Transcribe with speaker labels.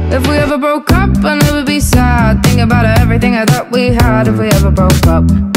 Speaker 1: If we ever broke up, I'd never be sad. Think about everything I thought we had if we ever broke up.